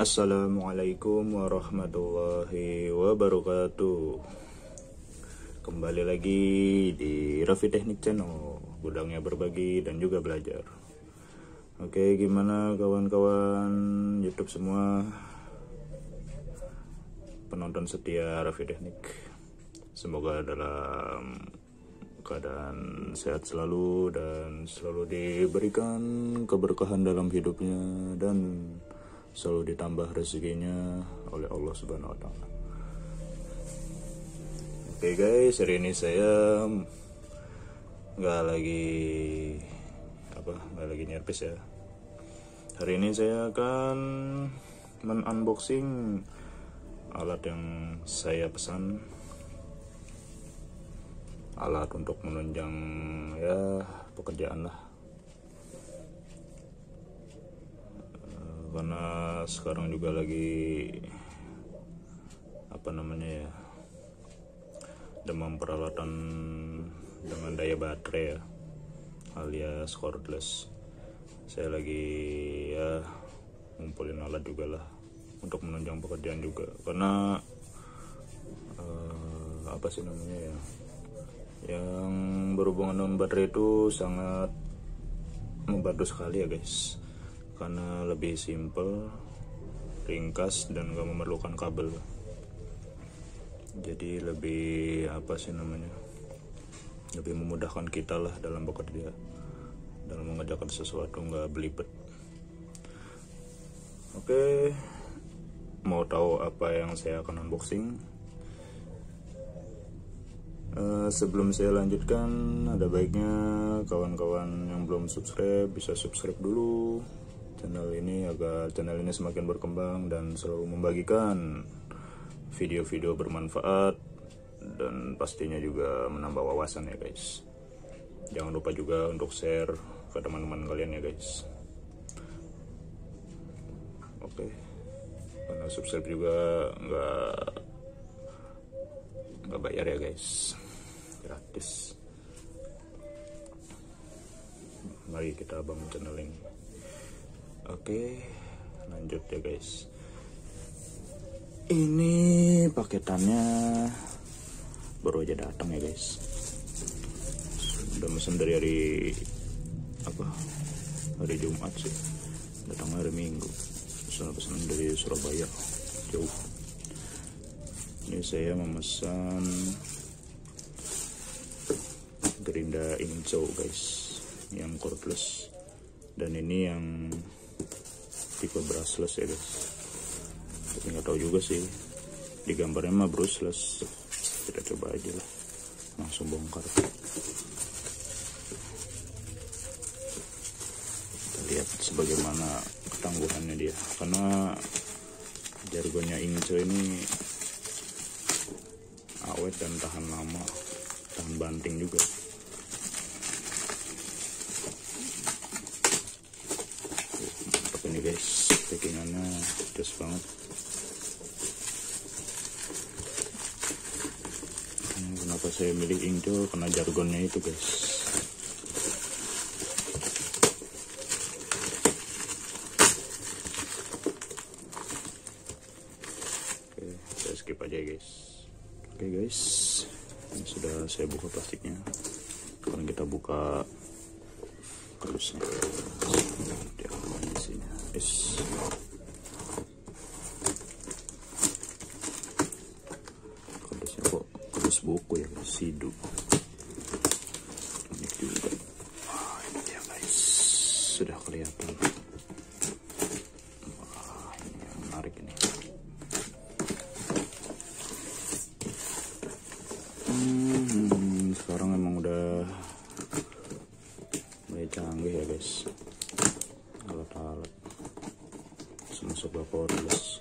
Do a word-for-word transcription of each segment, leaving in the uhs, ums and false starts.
Assalamualaikum warahmatullahi wabarakatuh. Kembali lagi di Raffi Teknik Channel, gudangnya berbagi dan juga belajar. Oke, gimana kawan-kawan YouTube semua, penonton setia Raffi Teknik? Semoga dalam keadaan sehat selalu dan selalu diberikan keberkahan dalam hidupnya dan selalu ditambah rezekinya oleh Allah Subhanahu wa taala. Oke guys, hari ini saya nggak lagi apa nggak lagi nyerpes ya. Hari ini saya akan men-unboxing alat yang saya pesan, alat untuk menunjang ya pekerjaan lah. Karena sekarang juga lagi apa namanya ya, demam peralatan dengan daya baterai ya, alias cordless. Saya lagi ya ngumpulin alat juga lah untuk menunjang pekerjaan juga, karena uh, apa sih namanya ya, yang berhubungan dengan baterai itu sangat membantu sekali ya guys, karena lebih simple, ringkas, dan gak memerlukan kabel. Jadi lebih apa sih namanya, lebih memudahkan kita lah dalam bekerja, dalam mengerjakan sesuatu, gak belibet. Oke, mau tahu apa yang saya akan unboxing? Uh, sebelum saya lanjutkan, ada baiknya kawan-kawan yang belum subscribe bisa subscribe dulu channel ini agar channel ini semakin berkembang dan selalu membagikan video-video bermanfaat dan pastinya juga menambah wawasan ya guys. Jangan lupa juga untuk share ke teman-teman kalian ya guys. Oke, karena subscribe juga nggak nggak bayar ya guys, gratis. Mari kita bangun channel ini. Oke, lanjut ya guys. Ini paketannya baru aja datang ya guys. Udah mesen dari hari apa? Hari Jumat sih. Datang hari Minggu. Pesan-pesan dari Surabaya, jauh. Ini saya memesan gerinda Inco guys, yang cordless, dan ini yang tipe brushless ya guys. Tapi nggak tahu juga sih, di gambarnya mah brushless. Kita coba aja lah, langsung bongkar. Kita lihat sebagaimana ketangguhannya dia, karena jargonnya Inco ini awet dan tahan lama, tahan banting juga. Mantap ini guys, packingannya jos banget. Kenapa saya milih Inco? Karena jargonnya itu guys. Oke, saya skip aja guys. Oke guys, ini sudah saya buka plastiknya. Sekarang kita buka kardusnya. Dia akan isinya. Yes. Kardusnya kok kardus buku ya guys, sidu. Unik juga. Wah, ini dia guys, sudah kelihatan. Wah, ini yang menarik ini. Hmm, sekarang emang udah mulai canggih ya guys, alat-alat termasuk cordless.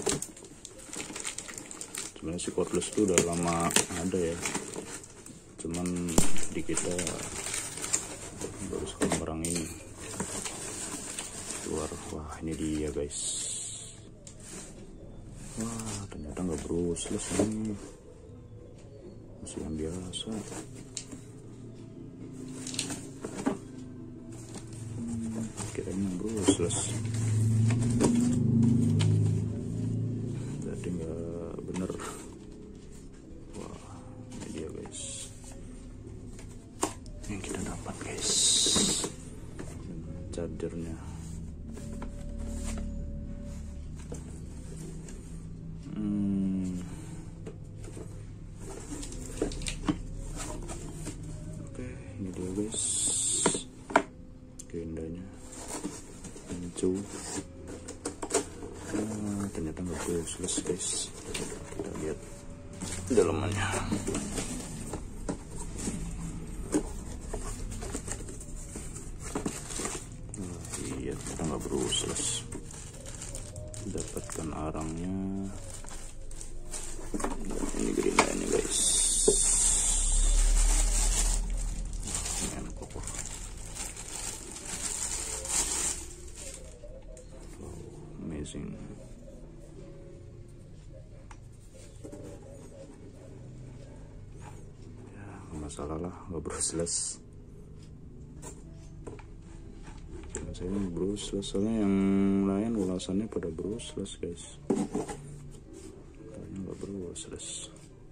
Sebenarnya si cordless itu udah lama ada ya, cuman di kita baru sekarang ini keluar. Wah, ini dia guys. Wah, ternyata nggak brushless ini, masih yang biasa. Hmm, kirain yang brushless. jadi nggak bener. Wah, ini dia guys yang kita dapat guys, chargernya. Hmm. Oke, ini dia guys, gendanya pincu. Nah, ternyata nggak useless guys. Kita lihat dalamannya. Nah, iya, kita nggak useless. Dapatkan arangnya. Ini gerindanya guys. Ini enak kok. Wow, amazing. Ya, nggak masalah lah, nggak brushless. Saya brushless, soalnya yang lain ulasannya pada brushless guys. Kayaknya nggak brushless.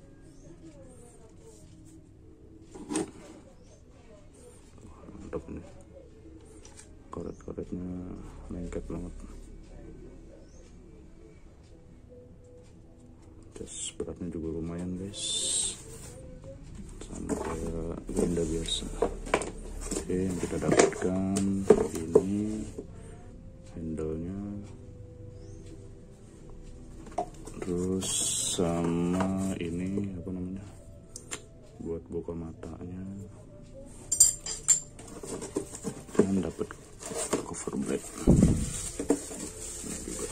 Mantap nih, karet-karetnya lengket banget. Terus beratnya juga lumayan guys, sama kayak ganda biasa. Oke, yang kita dapatkan ini handle-nya, terus sama ini apa namanya, buat buka matanya, dan dapat cover black. Ini juga.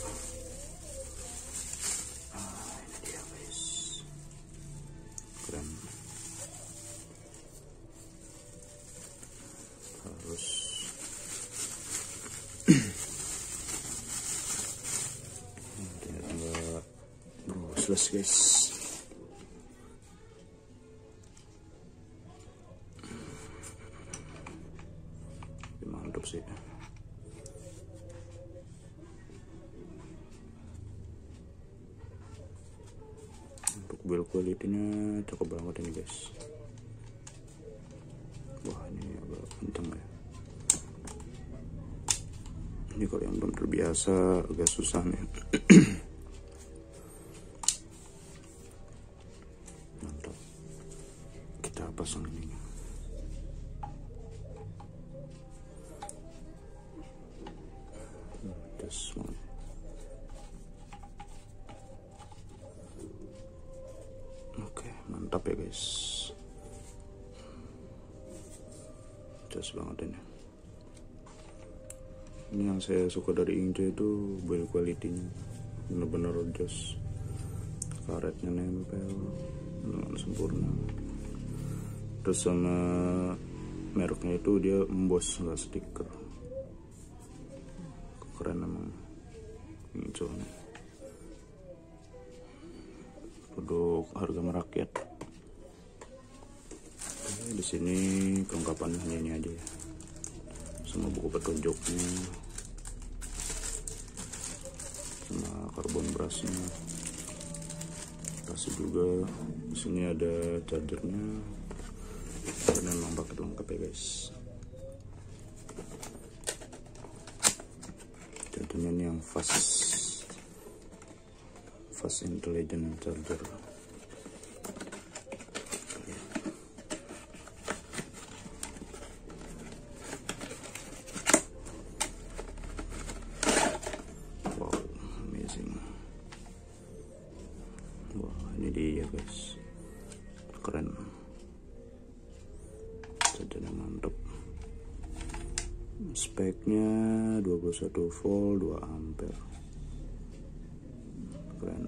Ah, ini dia guys, keren. Harus ternyata nggak brushless guys. Mantap sih. Untuk build quality-nya cakep banget ini guys. Wah, ini agak kenceng ya. Ini kalau yang belum terbiasa agak susah nih. Mantap. Kita pasang ini. Terus oke, mantap ya guys. Jas banget ini. Ini yang saya suka dari Ingce itu build quality-nya, bener-bener jas. Karetnya nempel dengan sempurna. Terus sama mereknya itu dia emboss, nggak stiker. Keren emang Ingce. Produk harga merakyat. Di sini kelengkapannya hanya ini aja ya, sama buku petunjuknya, sama karbon brushnya, tasnya juga. Di sini ada chargernya, dan memang paket lengkap ya guys. Chargernya ini yang fast, fast intelligent charger. Wah, ini dia guys, keren, chargernya mantap. Speknya dua puluh satu volt dua ampere, keren.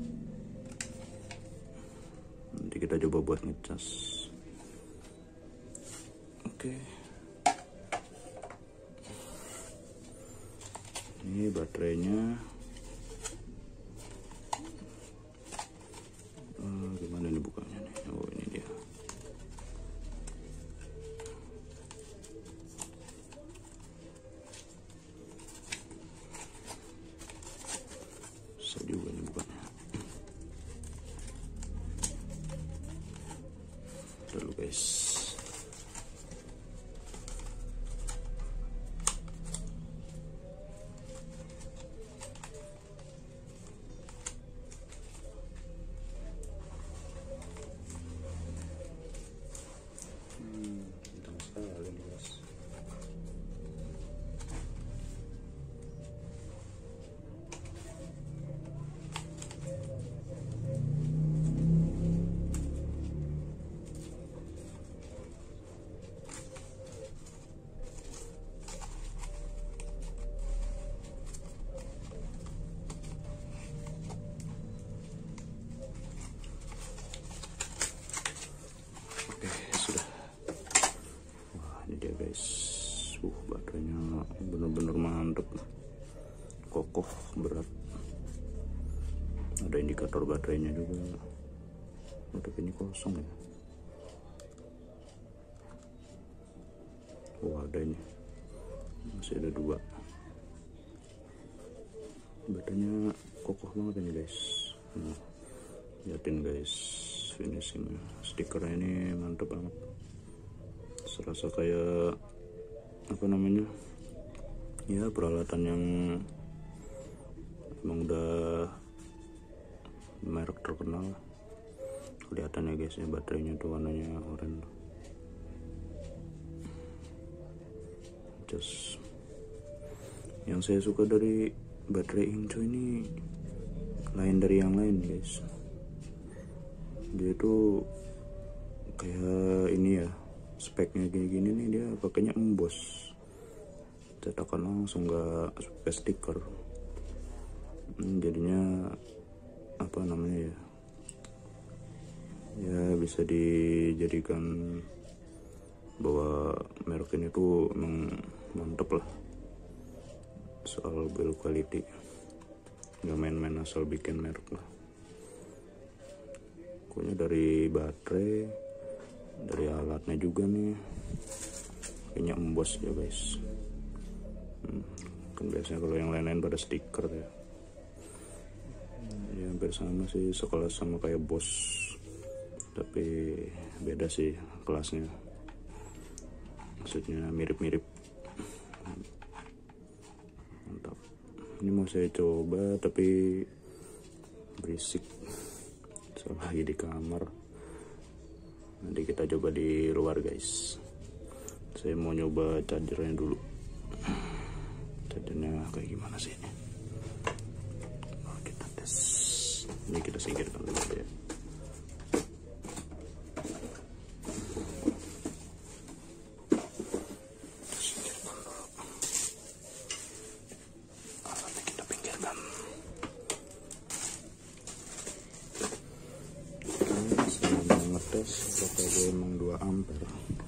Nanti kita coba buat ngecas. Oke, ini baterainya. Uh, gimana nih bukanya nih? Oh, ini dia. Susah juga nih bukanya. guys. Hmm, kencang sekali nih guys. Guys, uh, baterainya bener-bener mantep, kokoh, berat. Ada indikator baterainya juga. Oh, tapi ini kosong ya. Oh, ada ini, masih ada dua. Baterainya kokoh banget ini guys. Nah, liatin guys finishingnya, stikernya ini mantep banget. Serasa kayak apa namanya ya, peralatan yang emang udah merek terkenal. Kelihatan ya guys ya, baterainya tuh warnanya oranye. Just yang saya suka dari baterai Inco ini lain dari yang lain guys. Dia tuh kayak ini ya, speknya gini-gini nih, dia pakainya emboss, cetakan langsung, nggak pakai stiker. hmm, jadinya apa namanya ya ya bisa dijadikan bahwa merek ini tuh emang mantep lah soal build quality, nggak main-main asal bikin merek lah. Pokoknya dari baterai, dari alatnya juga nih kayaknya emboss ya guys. hmm, kan biasanya kalau yang lain-lain pada stiker ya, ya hampir sama sih, sekelas sama kayak Boss, tapi beda sih kelasnya, maksudnya mirip-mirip. Mantap. Ini mau saya coba tapi berisik soalnya lagi di kamar. Nanti kita coba di luar guys. Saya mau nyoba chargernya dulu. Chargernya kayak gimana sih ini? Oh, kita tes. Ini kita singkirkan dulu ya. Singkirkan dulu. Alatnya kita pinggirkan. Oke, saya mau ngetes apakah dia emang dua ampere.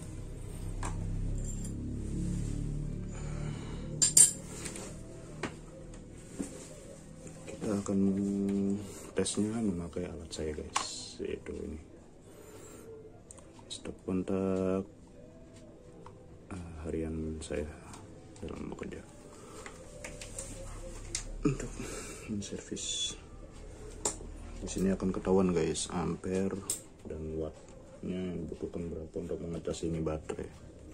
Kita akan tesnya memakai alat saya guys, yaitu ini stop kontak uh, harian saya dalam bekerja untuk menservis. Di sini akan ketahuan guys ampere dan wattnya yang dibutuhkan berapa untuk mengecas ini baterai.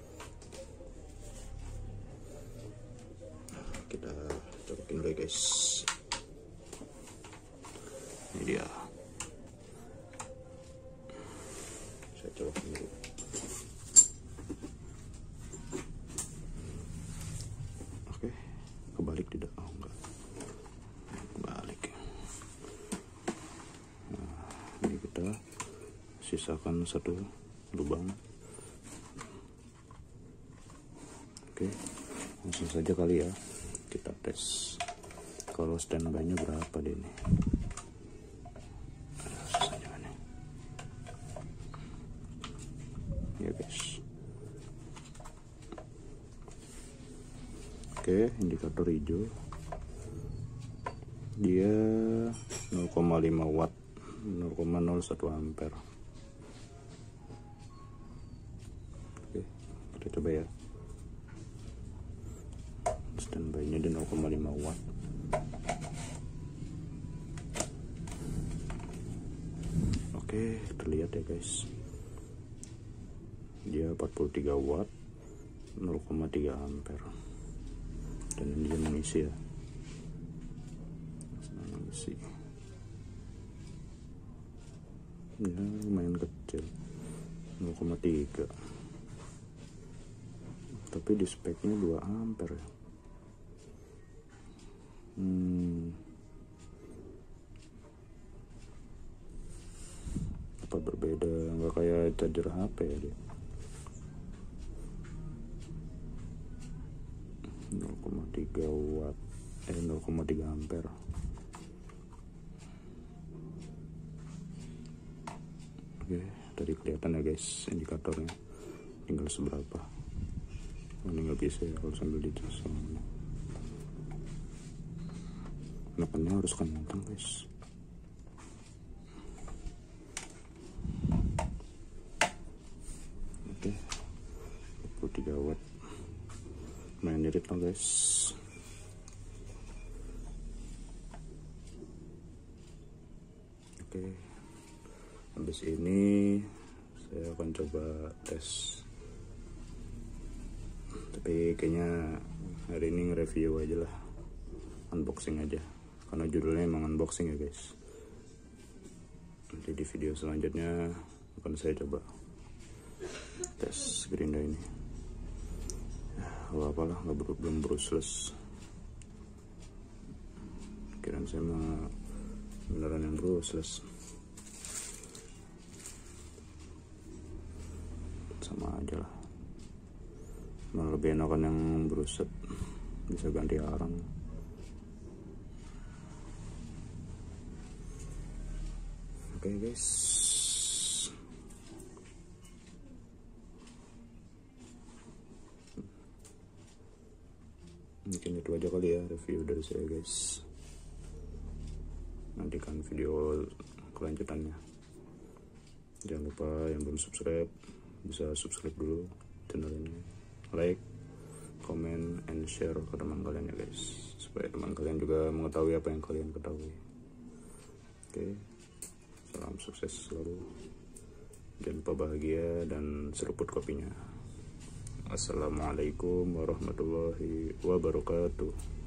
Kita colokin dulu guys. Ini dia, saya colokin dulu. Oke, kebalik tidak? Oh enggak, kebalik. Nah, ini kita sisakan satu lubang. Oke, langsung saja kali ya kita tes kalau standby-nya berapa deh nih. Ya guys, oke, indikator hijau dia nol koma lima watt, nol koma nol satu ampere. Oke, kita coba ya, standby nya di nol koma lima watt. Oke, terlihat ya guys. dia empat puluh tiga watt, nol koma tiga ampere, dan ini dia mengisi ya, mengisi ya lumayan kecil, nol koma tiga, tapi di speknya dua ampere ya. hmm. Apa berbeda, nggak kayak charger H P ya dia. nol koma tiga watt, eh nol koma tiga ampere. Oke, tadi kelihatan ya guys indikatornya, tinggal seberapa. Ini nggak bisa ya kalau sambil dicas, makanya harus kencang guys. Oke, dua puluh tiga watt, main irit lah guys. Oke, habis ini saya akan coba tes, tapi kayaknya hari ini nge-review aja lah, unboxing aja, karena judulnya emang unboxing ya guys. Nanti di video selanjutnya akan saya coba tes gerinda ini. Gak apalah, nggak ber belum brushless. Kirain saya mah beneran yang brushless. Sama aja lah, malah lebih enakan yang bruset, bisa ganti arang. Oke okay, guys, mungkin itu aja kali ya review dari saya guys. Nantikan video kelanjutannya. Jangan lupa yang belum subscribe bisa subscribe dulu channel ini, like, comment, and share ke teman kalian ya guys, supaya teman kalian juga mengetahui apa yang kalian ketahui. Oke, salam sukses selalu, jangan lupa bahagia dan seruput kopinya. Assalamualaikum warahmatullahi wabarakatuh.